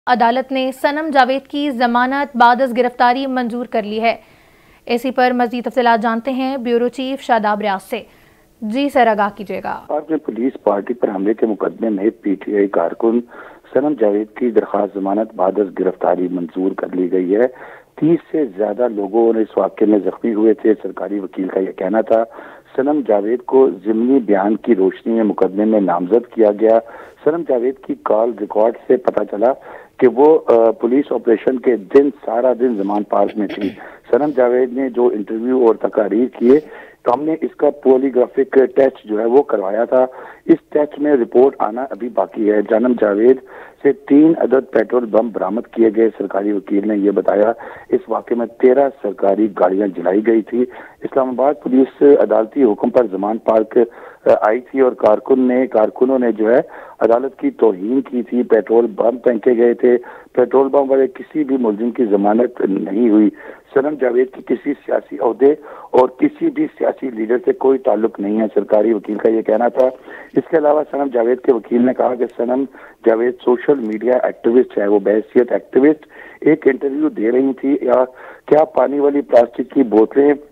अदालत ने सनम जावेद की जमानत बादस गिरफ्तारी मंजूर कर ली है। इसी पर मजीद तफसीलात जानते हैं ब्यूरो चीफ शादाब रियाज से। जी सर, आगाह कीजिएगा। में पुलिस पार्टी पर हमले के मुकदमे में पीटीआई कारकुन सनम जावेद की दरखास्त जमानत बादस गिरफ्तारी मंजूर कर ली गई है। 30 से ज्यादा लोगों ने इस वाक़े में जख्मी हुए थे। सरकारी वकील का यह कहना था। सनम जावेद को ज़िमनी बयान की रोशनी में मुकदमे में नामजद किया गया। सनम जावेद की कॉल रिकॉर्ड से पता चला कि वो पुलिस ऑपरेशन के दिन सारा दिन जमान पार्क में थी। सनम जावेद ने जो इंटरव्यू और तकारीर किए तो हमने इसका पॉलीग्राफिक टेस्ट जो है वो करवाया था। इस टेस्ट में रिपोर्ट आना अभी बाकी है। सनम जावेद से 3 अदद पेट्रोल बम बरामद किए गए। सरकारी वकील ने यह बताया इस वाक़े में 13 सरकारी गाड़ियां जलाई गई थी। इस्लामाबाद पुलिस अदालती हुक्म पर जमान पार्क आई थी और कारकुनों ने जो है अदालत की तौहीन की थी। पेट्रोल बम फेंके गए थे। पेट्रोल बम वाले किसी भी मुलजिम की जमानत नहीं हुई। सनम जावेद की किसी सियासी ओहदे और किसी भी सियासी लीडर से कोई ताल्लुक नहीं है। सरकारी वकील का यह कहना था। इसके अलावा सनम जावेद के वकील ने कहा कि Sanam Javed social media activist है। वो बहैसियत एक्टिविस्ट एक इंटरव्यू दे रही थी या क्या पानी वाली प्लास्टिक की बोतलें